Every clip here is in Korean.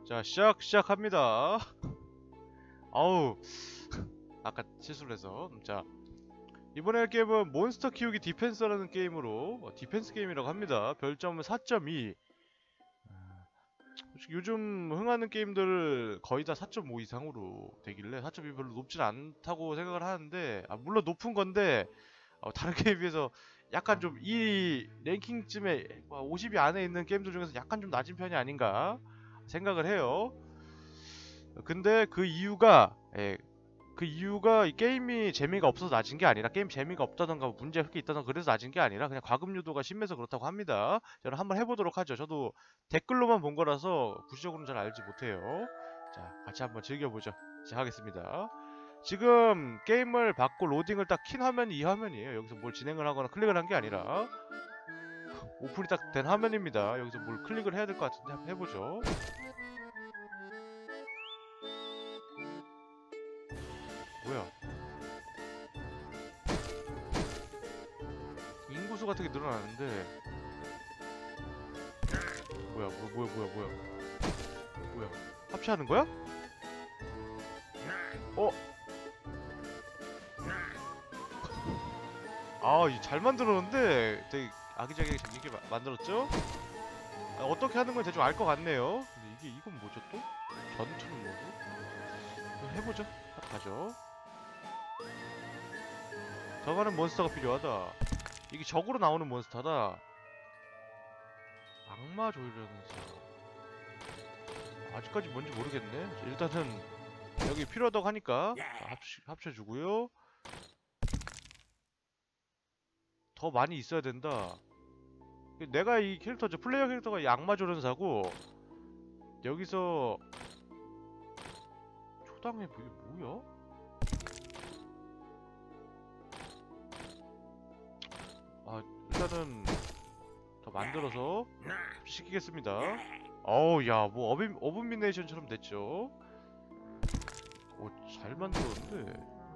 자, 시작합니다. 아우, 아까 실수를 해서. 자, 이번에 할 게임은 몬스터 키우기 디펜서라는 게임으로, 디펜스 게임이라고 합니다. 별점은 4.2. 솔직히 요즘 흥하는 게임들 거의 다 4.5 이상으로 되길래 4.2 별로 높진 않다고 생각을 하는데, 물론 높은 건데, 다른 게임에 비해서 약간 좀 이 랭킹쯤에 50위 안에 있는 게임들 중에서 약간 좀 낮은 편이 아닌가 생각을 해요. 근데 그 이유가 이 게임이 재미가 없어서 낮은 게 아니라, 게임 재미가 없다던가 문제가 크게 있다던가 그래서 낮은 게 아니라 그냥 과금 유도가 심해서 그렇다고 합니다. 저는 한번 해보도록 하죠. 저도 댓글로만 본 거라서 구체적으로는 잘 알지 못해요. 자, 같이 한번 즐겨보죠. 시작하겠습니다. 지금 게임을 받고 로딩을 딱 킨 화면이 이 화면이에요. 여기서 뭘 진행을 하거나 클릭을 한 게 아니라 오픈이 딱 된 화면입니다. 여기서 뭘 클릭을 해야 될 것 같은데 한번 해보죠. 뭐야? 인구수 같은 게 늘어나는데 뭐야? 합체하는 거야? 어? 잘 만들었는데 되게 아기자기하게 재밌게 만들었죠? 어떻게 하는 건 대충 알 것 같네요. 근데 이건 뭐죠 또? 전투는 뭐고? 해보죠. 가죠. 더 많은 몬스터가 필요하다. 이게 적으로 나오는 몬스터다. 악마 조이라는 아직까지 뭔지 모르겠네. 일단은 여기 필요하다고 하니까 합쳐주고요. 더 많이 있어야 된다. 내가 이 캐릭터죠. 플레이어 캐릭터가 이 악마 조련사고, 여기서 초당에 이게 뭐야? 일단은 더 만들어서 시키겠습니다. 야, 뭐 어브미네이션처럼 됐죠. 잘 만들었는데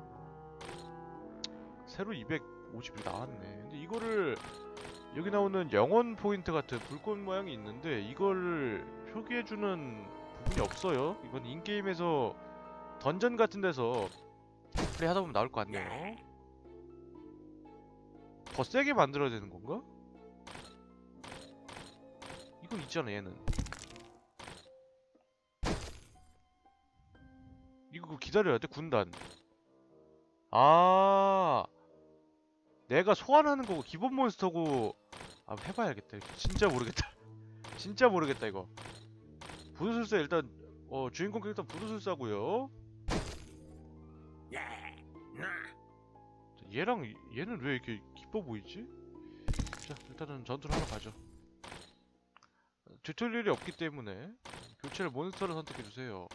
새로 250이 나왔네. 근데 이거를 여기 나오는 영원 포인트 같은 불꽃 모양이 있는데 이걸 표기해주는 부분이 없어요. 이건 인게임에서 던전 같은 데서 플레이 하다 보면 나올 것 같네요. 더 세게 만들어야 되는 건가? 이거 있잖아, 얘는. 이거 기다려야 돼, 군단. 내가 소환하는 거고 기본 몬스터고. 해봐야겠다. 진짜 모르겠다. 진짜 모르겠다 이거. 부두술사 일단 주인공 캐릭터 부두술사고요. 얘랑 얘는 왜 이렇게 기뻐 보이지? 자, 일단은 전투를 하러 가죠. 튜토리얼이 없기 때문에 교체를 몬스터를 선택해주세요.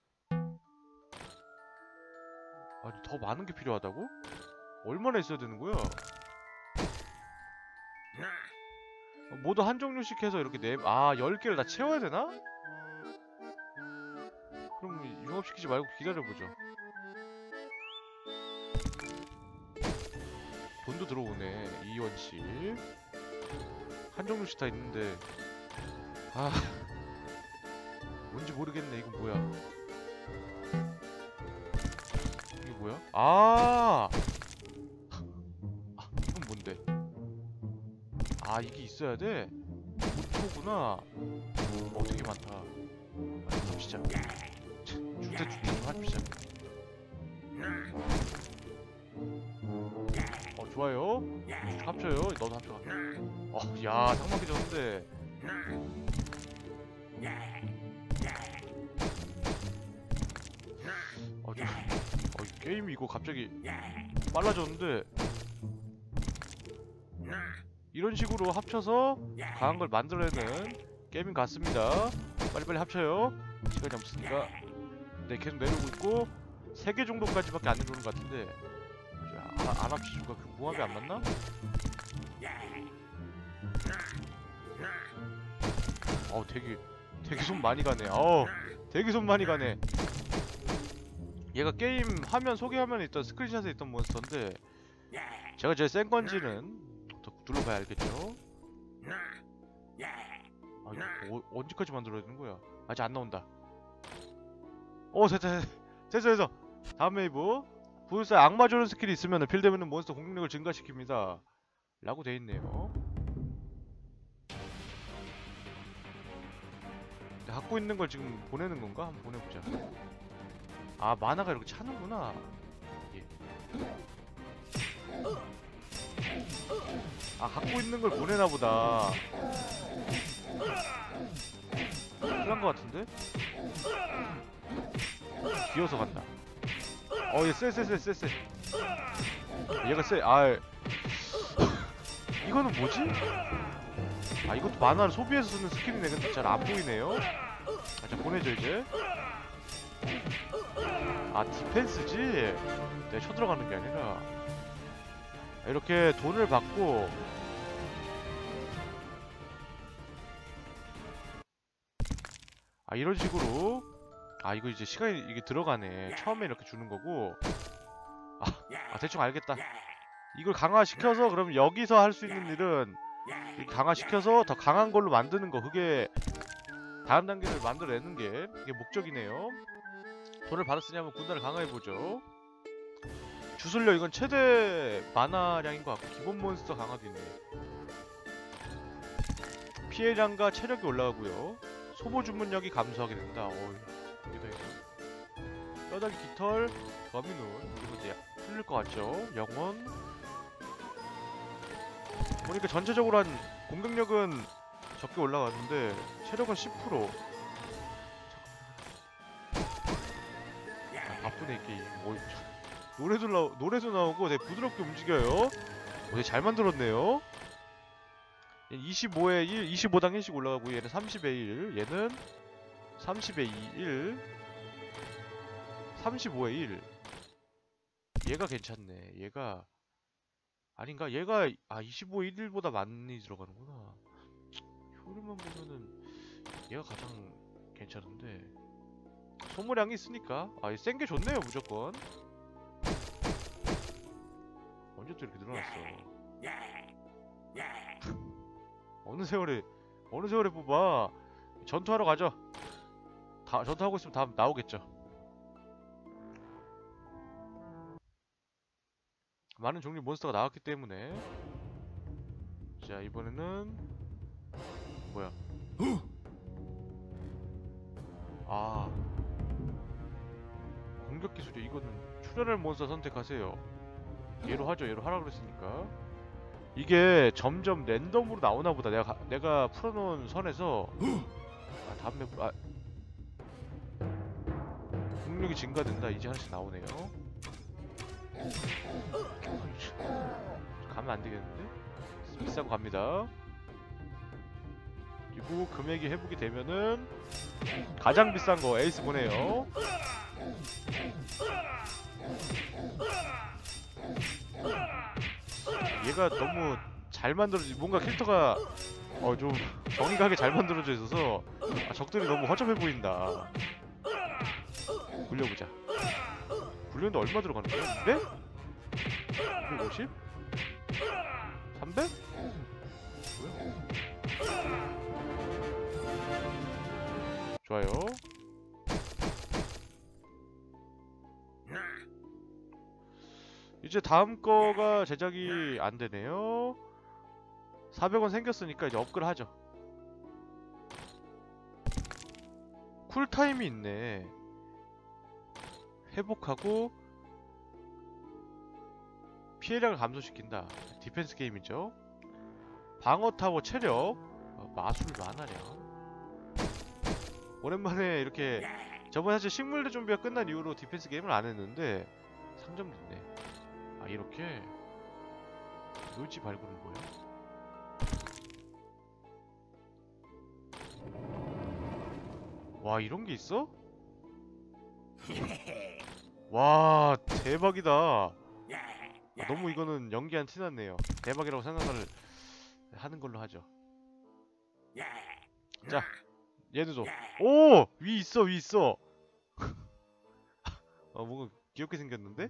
아니, 더 많은 게 필요하다고? 얼마나 있어야 되는 거야? 모두 한 종류씩 해서 이렇게 10개를 다 채워야 되나? 그럼 융합시키지 말고 기다려보죠. 돈도 들어오네. 2원씩 한 종류씩 다 있는데 뭔지 모르겠네. 이건 뭐야? 이게 뭐야? 이건 뭔데? 이게 있어야 돼? 5초구나. 되게 많다. 합시자. 주대 좀 합시자. 좋아요. 합쳐요. 너도 합쳐. 야, 상막이 졌는데. 게임이 이거 갑자기 빨라졌는데. 이런 식으로 합쳐서 강한 걸 만들어내는 게임인 것 같습니다. 빨리빨리 합쳐요. 시간이 없으니까. 네, 계속 내려오고 있고 3개 정도까지밖에 안 내려오는 것 같은데 안 합치주가 그 모합이 안 맞나? 되게 손 많이 가네. 되게 손 많이 가네. 얘가 게임 화면 소개 화면에 있던 스크린샷에 있던 몬스터인데 제가 제일 센 건지는 더 둘러봐야 알겠죠? 이거 언제까지 만들어야 되는 거야? 아직 안 나온다. 됐어. 다음 웨이브. 부유사 악마 조련 스킬이 있으면 필드에는 몬스터 공격력을 증가시킵니다. 라고 돼있네요. 갖고 있는 걸 지금 보내는 건가? 한번 보내보자. 아, 마나가 이렇게 차는구나. 예. 아, 갖고 있는 걸 보내나 보다. 큰일 것 같은데? 기어서 간다. 얘 쎄. 얘가 쎄. 이거는 뭐지? 이것도 만화를 소비해서 쓰는 스킬이네. 근데 잘 안 보이네요. 자, 보내줘, 이제. 디펜스지? 내가 쳐들어가는 게 아니라. 이렇게 돈을 받고, 이런 식으로. 이거 이제 시간이 이게 들어가네. 처음에 이렇게 주는 거고. 대충 알겠다. 이걸 강화시켜서 그럼 여기서 할 수 있는 일은 강화시켜서 더 강한 걸로 만드는 거. 그게 다음 단계를 만들어내는 게 이게 목적이네요. 돈을 받았으니 한번 군단을 강화해보죠. 주술력 이건 최대 마나량인 것 같고 기본 몬스터 강화도 있네. 피해량과 체력이 올라가고요. 소모 주문력이 감소하게 된다. 여기다 이거 뼈다귀 깃털 거미눈 그리고 이제 풀릴 것 같죠. 영혼 보니까 전체적으로 한 공격력은 적게 올라갔는데 체력은 10%. 바쁘네 이 게임. 노래도 나오고 되게 부드럽게 움직여요. 되게 잘 만들었네요. 25에 1, 25당 1씩 올라가고 얘는 30에 1, 얘는 30에 1, 35에 1. 얘가 괜찮네. 얘가 아닌가? 얘가 25에 1보다 많이 들어가는구나. 효율만 보면은 얘가 가장 괜찮은데 소모량이 있으니까 센 게 좋네요 무조건. 언제 또 이렇게 늘어났어. 어느 세월에 뽑아. 전투하러 가죠. 전투하고 있으면 다음 나오겠죠. 많은 종류 몬스터가 나왔기 때문에. 자, 이번에는 뭐야? 공격 기술이 이거는 출혈할 몬스터 선택하세요. 얘로 하죠. 얘로 하라 그랬으니까. 이게 점점 랜덤으로 나오나 보다. 내가 풀어놓은 선에서 다음에 공격력이 증가된다. 이제 하나씩 나오네요. 가면 안 되겠는데? 비싼 거 갑니다. 그리고 금액이 회복이 되면은 가장 비싼 거 에이스 보내요. 얘가 너무 잘 만들어지. 뭔가 캐릭터가 좀 정이 가게 잘 만들어져 있어서 적들이 너무 허접해 보인다. 굴려보자. 굴렸는데 얼마 들어가는 거야? 200? 250? 300? 뭐야? 좋아요. 이제 다음 거가 제작이 안 되네요. 400원 생겼으니까 이제 업글 하죠. 쿨타임이 있네. 회복하고 피해량을 감소시킨다. 디펜스 게임이죠. 방어 타워 체력 마술 만화량. 오랜만에 이렇게 저번에 사실 식물대 좀비가 끝난 이후로 디펜스 게임을 안 했는데 상점도 있네. 이렇게 묘지 발굴은 뭐야? 와, 이런 게 있어? 와, 대박이다. 너무 이거는 연기한 티 났네요. 대박이라고 생각을 하는 걸로 하죠. 자, 얘도 오! 위 있어. 뭔가 귀엽게 생겼는데?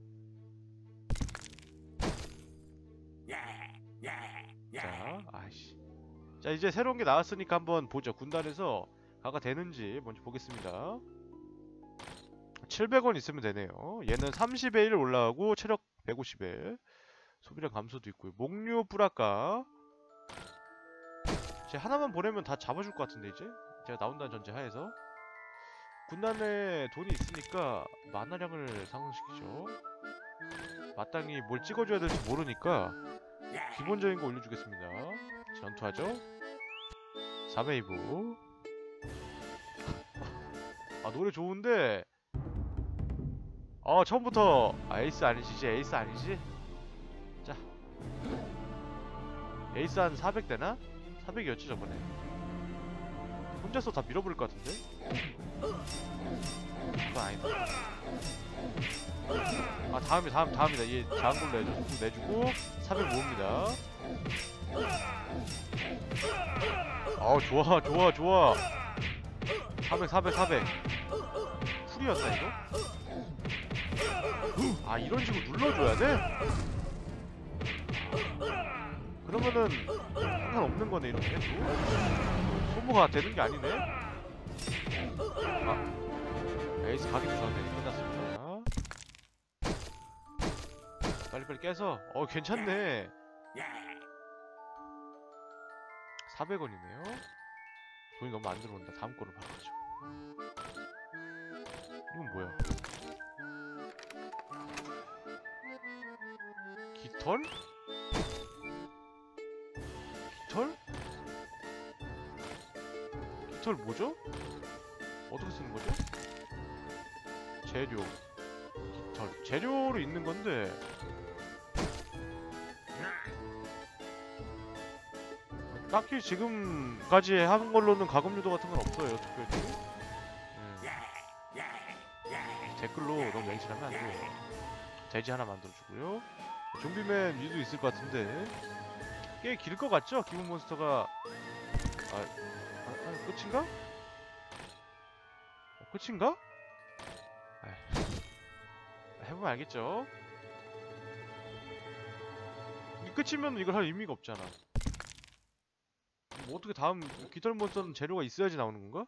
자, 이제 새로운 게 나왔으니까 한번 보죠. 군단에서 가가 되는지 먼저 보겠습니다. 700원 있으면 되네요. 얘는 30에 1 올라가고 체력 150에 소비량 감소도 있고요. 목류 뿌라까 이제 하나만 보내면 다 잡아줄 것 같은데 이제 제가 나온다는 전제 하에서 군단에 돈이 있으니까 만화량을 상승시키죠. 마땅히 뭘 찍어줘야 될지 모르니까 기본적인 거 올려주겠습니다. 전투하죠. 4메이브. 아 노래 좋은데 처음부터 에이스 아니지? 에이스 아니지? 자 에이스 한 400 되나? 400이었지 저번에. 혼자서 다 밀어버릴 것 같은데? 그건 아니다. 아 다음이다. 얘 작은 걸로 내주고 400 모읍니다. 좋아 400 풀이었나 이거? 아 이런 식으로 눌러줘야 돼? 그러면은 상관없는 거네 이렇게. 소모가 되는 게 아니네? 에이스 가기도 전에 끝났습니다. 빨리빨리 깨서 괜찮네. 400원이네요 돈이 너무 안 들어온다. 다음 거로 바꾸죠. 이건 뭐야? 깃털? 깃털 뭐죠? 어떻게 쓰는 거죠? 재료 깃털 재료로 있는 건데 딱히 지금까지 한 걸로는 가금 유도 같은 건 없어요. 특별히 댓글로 너무 맹신하면 안 돼요. 돼지 하나 만들어주고요. 좀비맨 위도 있을 것 같은데 꽤 길 것 같죠? 기본 몬스터가 끝인가? 끝인가? 해보면 알겠죠? 이게 끝이면 이걸 할 의미가 없잖아. 뭐 어떻게 다음 깃털 몬스터는 재료가 있어야지 나오는 건가?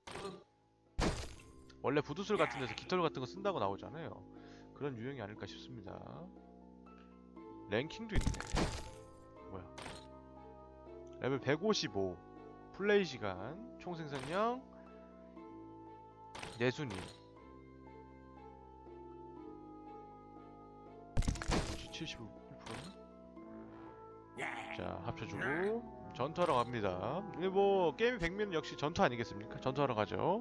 원래 부두술 같은 데서 깃털 같은 거 쓴다고 나오잖아요. 그런 유형이 아닐까 싶습니다. 랭킹도 있네. 뭐야? 레벨 155 플레이 시간 총 생산량 내순위 71%는? 자 합쳐주고 전투하러 갑니다. 뭐 게임의 백미는 역시 전투 아니겠습니까? 전투하러 가죠.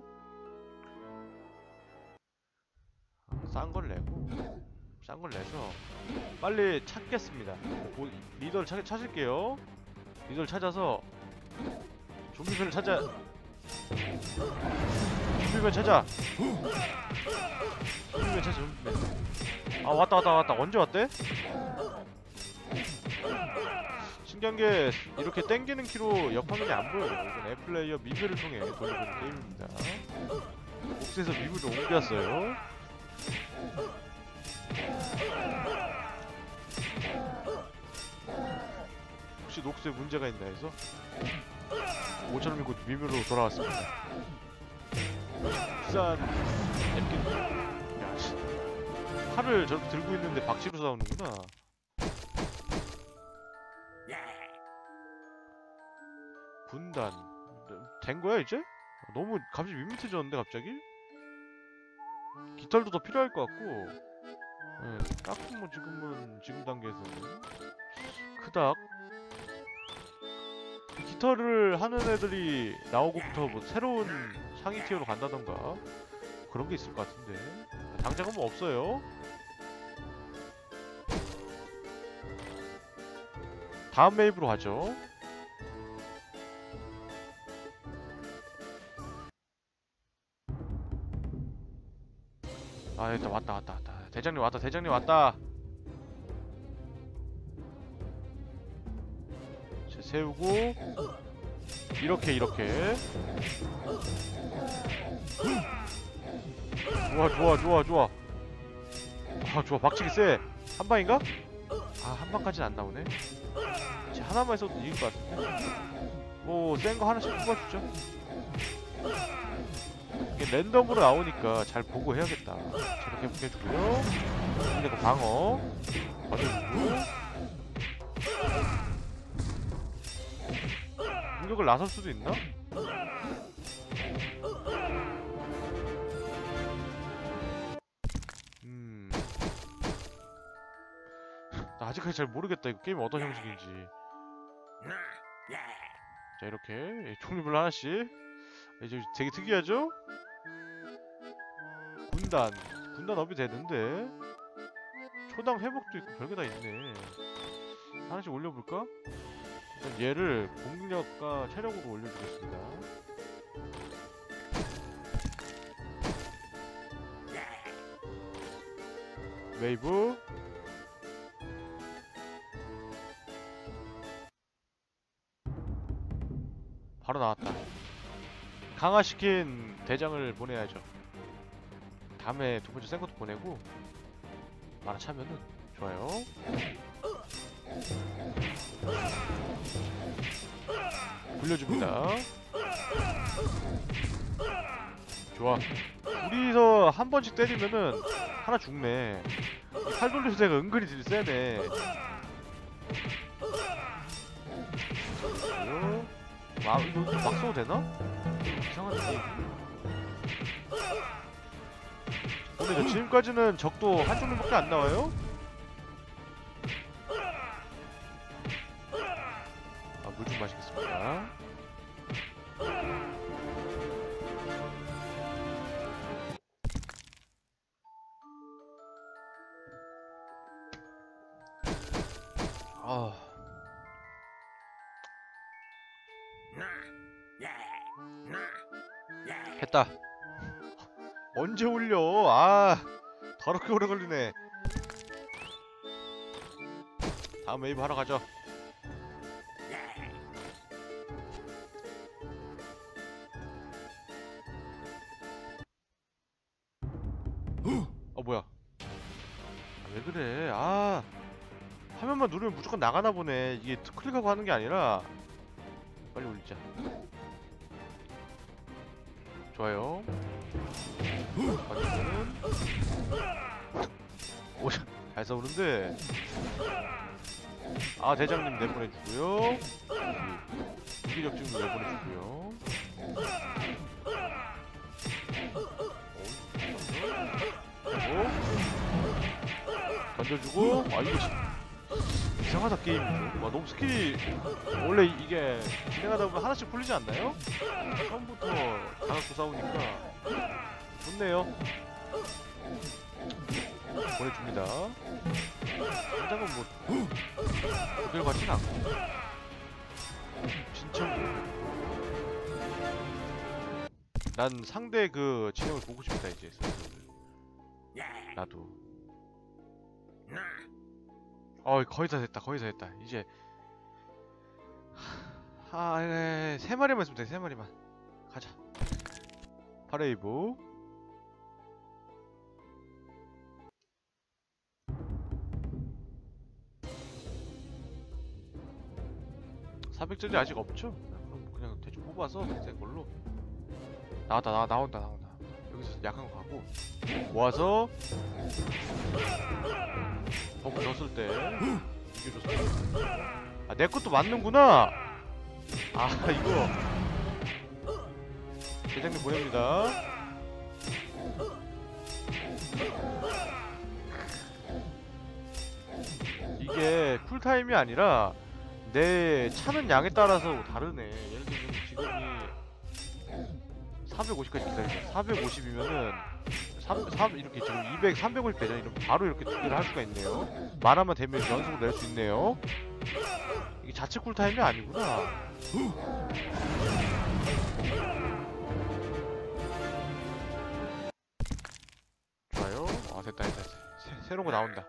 싼 걸 내서 빨리 찾겠습니다. 리더를 찾을게요. 리더를 찾아서 좀비맨을 찾아. 좀비맨 찾아. 아 왔다. 언제 왔대? 신기한 게 이렇게 땡기는 키로 옆 화면이 안 보여요. 이건 앱플레이어 미드를 통해 돌려보는 게임입니다. 옥스에서 미드를 옮겼어요. 혹시 녹스에 문제가 있나 해서 5,000원 믿고 미묘로 돌아왔습니다. 비싼 앱긴. 야, 팔을 저렇게 들고 있는데 박치로 싸우는구나. 분단 된 거야 이제? 너무 갑자기 밋밋해졌는데 갑자기? 깃털도 더 필요할 것 같고. 딱히 뭐 지금 단계에서는 그닥 깃털을 하는 애들이 나오고부터 뭐 새로운 상위 티어로 간다던가 그런 게 있을 것 같은데 당장은 뭐 없어요. 다음 맵으로 가죠. 아 일단 왔다. 대장님 왔다. 세우고 이렇게 좋아. 아 좋아 박치기 세. 한방인가? 아 한방까지는 안 나오네. 하나만 해서도 이길 것 같은데. 뭐 센 거 하나씩 뽑아주죠. 랜덤으로 나오니까 잘 보고 해야겠다. 저렇게 해주고요. 근데 방어 받아주고 공격을 나설 수도 있나? 나 아직까지 잘 모르겠다. 이거 게임 어떤 형식인지. 자, 이렇게 종류별로 하나씩. 이제 되게 특이하죠? 군단 업이 되는데 초당 회복도 있고 별게 다 있네. 하나씩 올려볼까? 일단 얘를 공격력과 체력으로 올려주겠습니다. 웨이브 바로 나왔다. 강화시킨 대장을 보내야죠. 다음에 두 번째 센 것도 보내고 만화 차면은 좋아요. 굴려줍니다. 좋아. 둘이서 한 번씩 때리면은 하나 죽네. 팔 돌리는 데가 은근히 세네. 이거 막 써도 되나? 이상한데. 근데 지금까지는 적도 한 종류밖에 안 나와요? 물 좀 마시겠습니다. 했다. 언제 올려? 더럽게 오래 걸리네. 다음 웨이브 하러 가죠. 뭐야? 왜 그래? 화면만 누르면 무조건 나가나 보네. 이게 클릭하고 하는 게 아니라. 빨리 올리자. 좋아요. 반대편은 오, 잘 싸우는데. 대장님 내보내주고요. 무기력 증도 내보내주고요. 던져주고. 이거 이상하다 게임이 좀. 너무 스킬이 원래 이게 진행하다 보면 하나씩 풀리지 않나요? 처음부터 다 갖고 싸우니까 좋네요. 보내줍니다. 당장은 모델 같진 않고 진짜 난 상대 그 진영을 보고 싶다 이제. 나도. 거의 다 됐다. 이제 3마리만 있으면 돼. 3마리만 가자. 파레이브. (400짜리) 아직 없죠? 그냥 대충 뽑아서 된 걸로. 나온다. 여기서 약한 거 가고 모아서 버프 줬을 때 이겨줬어. 내 것도 맞는구나. 이거 대장님 보냅니다. 이게 쿨타임이 아니라 내 차는 양에 따라서 다르네. 예를 들면 지금이 450까지 기다리자. 450이면은 이렇게 지금 200, 350 되잖아. 이러면 바로 이렇게 두 개를 할 수가 있네요. 만화만 되면 연속으로 낼 수 있네요. 이게 자체 쿨타임이 아니구나. 좋아요. 됐다. 새로운 거 나온다.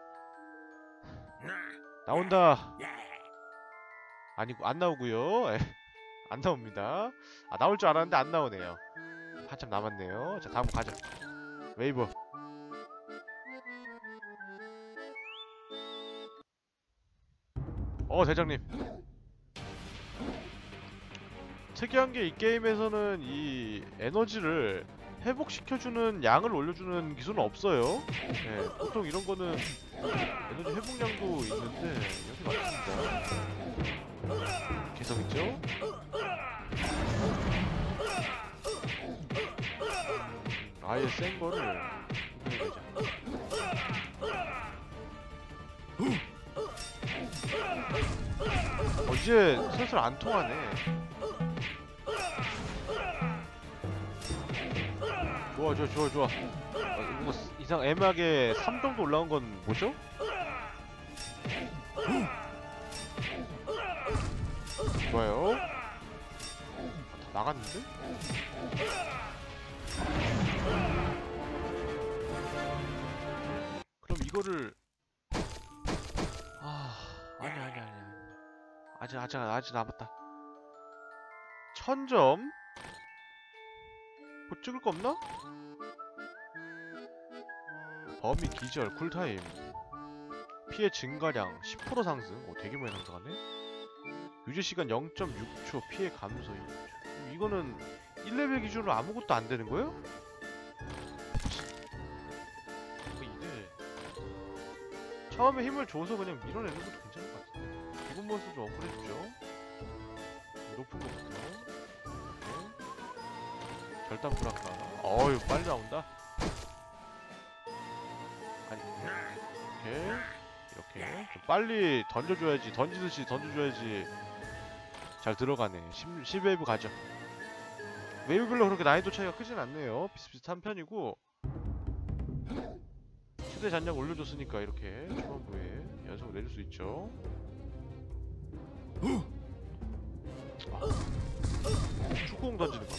아니고 안 나오고요. 안 나옵니다. 나올 줄 알았는데 안 나오네요. 한참 남았네요. 자, 다음 가자. 웨이브. 대장님. 특이한 게 이 게임에서는 이 에너지를 회복시켜주는 양을 올려주는 기술은 없어요. 네, 보통 이런 거는 에너지 회복량도 있는데 여기 맞습니다. 개성있죠? 아예 센 거를 구분해내자. 이제 슬슬 안 통하네. 좋아 좋아 좋아 좋아. 이거 이상 애매하게 3 정도 올라온 건 뭐죠? 좋아요. 다 나갔는데? 그럼 이거를 아니 아직 남았다. 1000점? 뭐 찍을 거 없나? 범위 기절 쿨타임 피해 증가량 10% 상승. 되게 많이 상승하네. 유지시간 0.6초 피해 감소. 이거는 1레벨 기준으로 아무것도 안 되는 거예요? 이게 처음에 힘을 줘서 그냥 밀어내는 것도 괜찮을 것 같아. 기본 몬스터 좀 업그레이드죠. 높은 거부터. 절단 불안가. 어휴 빨리 나온다. 아니 이렇게 좀 빨리 던져줘야지. 던지듯이 던져줘야지 잘 들어가네. 10웨이브 가죠. 웨이브별로 그렇게 난이도 차이가 크진 않네요. 비슷비슷한 편이고 최대 잔량 올려줬으니까 이렇게 초반부에 연속으로 내줄 수 있죠. 축구공 던지는 거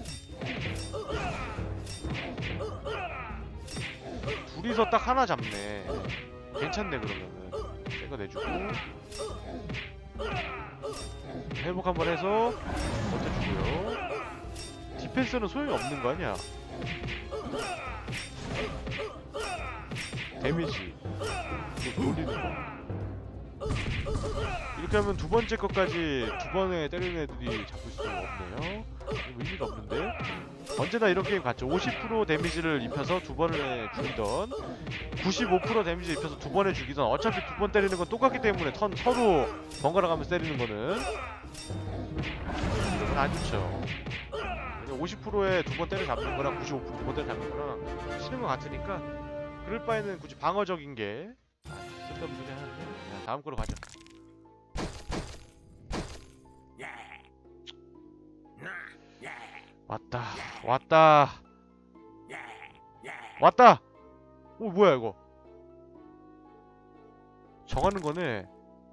둘이서 딱 하나 잡네. 괜찮네. 그러면은 내가 내주고 회복 한번 해서 버텨주고요. 디펜스는 소용이 없는 거 아니야. 데미지 돌리는 거. 이렇게 하면 두 번째 것까지 두 번에 때리는 애들이 잡을 수가 없네요. 의미가 없는데. 언제나 이런 게임 같죠. 50% 데미지를 입혀서 두 번에 죽이던 95% 데미지 입혀서 두 번에 죽이던 어차피 두 번 때리는 건 똑같기 때문에 서로 번갈아 가면서 때리는 거는 이건 안 좋죠. 50%에 두 번 때려 잡는 거랑 95% 두 번 때려 잡는 거랑 치는 거 같으니까 그럴 바에는 굳이 방어적인 게 쓸데없는 소리 하는데. 자, 다음 거로 가죠. 왔다. 오 뭐야 이거. 정하는 거네.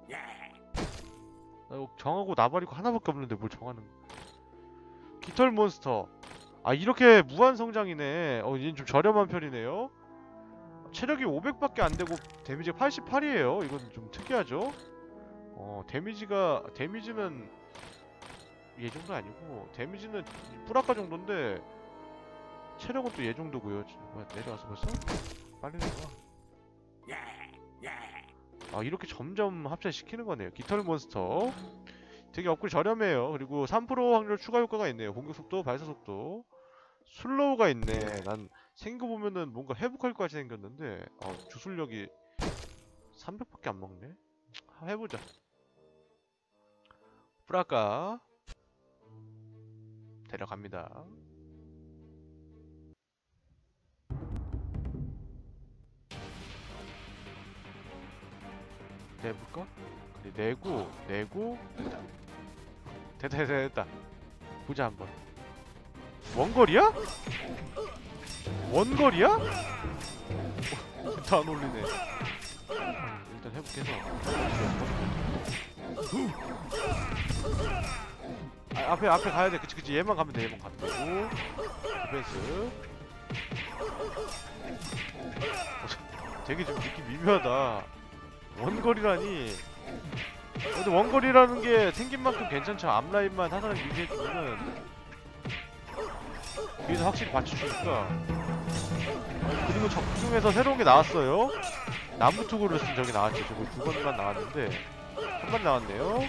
정하고 나발이고 하나밖에 없는데 뭘 정하는 거. 깃털 몬스터. 이렇게 무한 성장이네. 얘는 좀 저렴한 편이네요. 체력이 500밖에 안 되고 데미지가 88이에요. 이건 좀 특이하죠? 데미지는 얘 정도 아니고 데미지는 뿌라카 정도인데 체력은 또 얘 정도고요. 뭐야, 내려와서 벌써? 빨리 내려와. 이렇게 점점 합체시키는 거네요. 깃털 몬스터 되게 업글 저렴해요. 그리고 3% 확률 추가 효과가 있네요. 공격 속도, 발사 속도. 슬로우가 있네. 난 생긴 거 보면은 뭔가 회복할 것 같이 생겼는데 주술력이 300밖에 안 먹네. 해보자. 뿌라카 데려갑니다. 내볼까? 그래, 내고 됐다. 보자 한번. 원거리야? 다 안 올리네. 일단 회복해서 앞에 가야 돼. 그치 얘만 가면 돼. 얘만 가면 되고. 디펜스. 되게 좀 느낌 미묘하다. 원거리라니. 근데 원거리라는 게 생긴 만큼 괜찮죠. 앞라인만 하나를 유지해주면은 뒤에서 확실히 받쳐주니까. 그리고 적 중에서 새로운 게 나왔어요. 나무 투구를 쓴 적이 나왔죠. 저거 2번만 나왔는데 3번 나왔네요.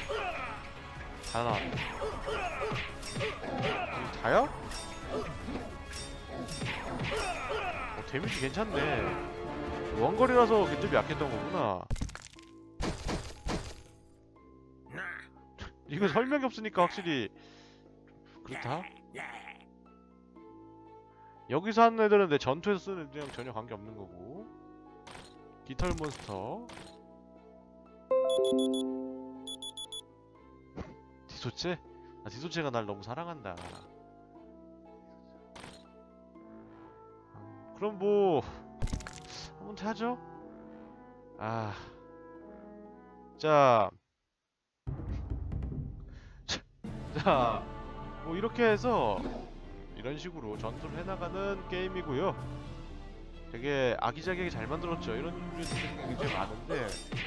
다 나왔네. 다야? 데미지 괜찮네. 원거리라서 좀 약했던 거구나. 이거 설명이 없으니까 확실히 그렇다. 여기서 하는 애들은 내 전투에서 쓰는 애들이랑 전혀 관계없는 거고. 깃털 몬스터. 디소체? 아, 디소체가 날 너무 사랑한다. 그럼 뭐 한번 하죠? 아, 자, 자, 뭐 이렇게 해서 이런 식으로 전투를 해나가는 게임이고요. 되게 아기자기하게 잘 만들었죠. 이런 류들이 굉장히 많은데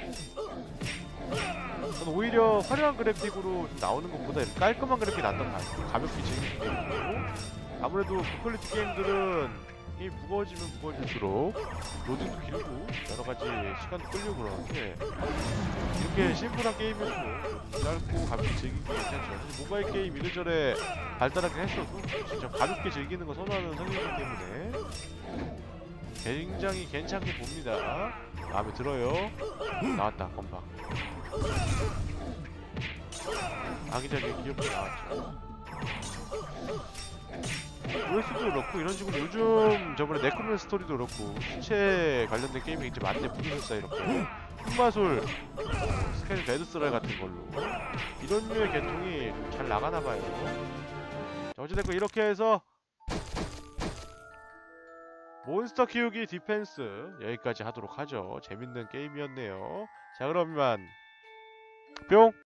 저는 오히려 화려한 그래픽으로 좀 나오는 것보다 이렇게 깔끔한 그래픽이 낫던 것 같아요. 가볍게 즐기는 게임이고, 아무래도 고퀄리티 게임들은 이 무거워지면 무거워질수록 로딩도 길고 여러가지 시간도 끌리고 그러는데 이렇게 심플한 게임이어도 짧고 가볍게 즐기기 괜찮죠. 사실 모바일 게임 이래저래 발달하긴 했어도 진짜 가볍게 즐기는 거 선호하는 성향이기 때문에 굉장히 괜찮게 봅니다. 마음에 들어요. 나왔다, 건방. 아기자기 귀엽게 나왔죠. OS도 그렇고 이런 식으로 요즘 저번에 네크로맨 스토리도 그렇고 신체 관련된 게임이 굉장히 많은데 부두술사 이렇게 흑마술, 스카이 데드스라이 같은 걸로 이런 류의 계통이 좀 잘 나가나봐요. 자, 어찌됐건 이렇게 해서 몬스터 키우기 디펜스 여기까지 하도록 하죠. 재밌는 게임이었네요. 자, 그럼 이만 뿅!